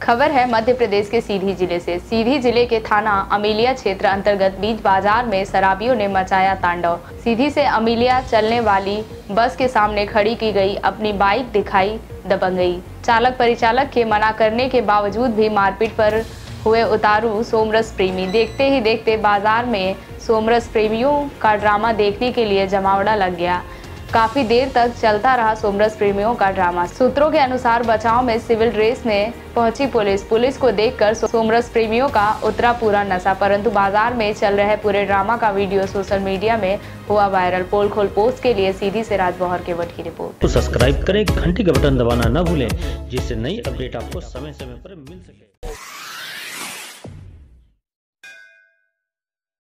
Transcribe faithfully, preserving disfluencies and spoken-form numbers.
खबर है मध्य प्रदेश के सीधी जिले से। सीधी जिले के थाना अमीलिया क्षेत्र अंतर्गत बीच बाजार में शराबियों ने मचाया तांडव। सीधी से अमीलिया चलने वाली बस के सामने खड़ी की गई अपनी बाइक दिखाई दबंगई। चालक परिचालक के मना करने के बावजूद भी मारपीट पर हुए उतारू सोमरस प्रेमी। देखते ही देखते बाजार में सोमरस प्रेमियों का ड्रामा देखने के लिए जमावड़ा लग गया। काफी देर तक चलता रहा सोमरस प्रेमियों का ड्रामा। सूत्रों के अनुसार बचाव में सिविल ड्रेस में पहुंची पुलिस पुलिस को देखकर सोमरस प्रेमियों का उतरा पूरा नशा, परंतु बाजार में चल रहे पूरे ड्रामा का वीडियो सोशल मीडिया में हुआ वायरल। पोल खोल पोस्ट के लिए सीधी से राजबहर केवट की रिपोर्ट। तो सब्सक्राइब करें, घंटी का बटन दबाना न भूलें, जिससे नई अपडेट आपको समय समय पर मिल सके।